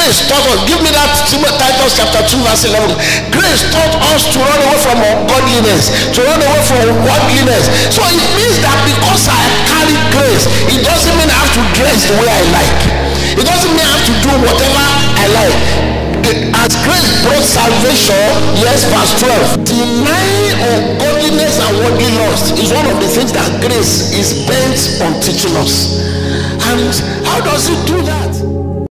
Grace taught us. Give me that Titus chapter 2 verse 11. Grace taught us to run away from ungodliness, to run away from worldliness. So it means that because I carry grace, it doesn't mean I have to dress the way I like. It doesn't mean I have to do whatever I like. As grace brought salvation, yes, verse 12, denying ungodliness and worldly lust is one of the things that grace is bent on teaching us. And how does it do that?